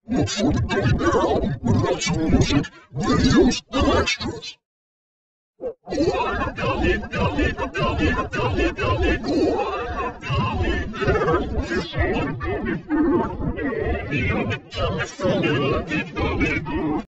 Look for the Gummy Bear album with lots of music, videos, and extras. Gummy, gummy, gummy, gummy, gummy, gummy bear. Yes, I'm a gummy bear. Gummy, gummy, gummy, gummy, gummy, gummy.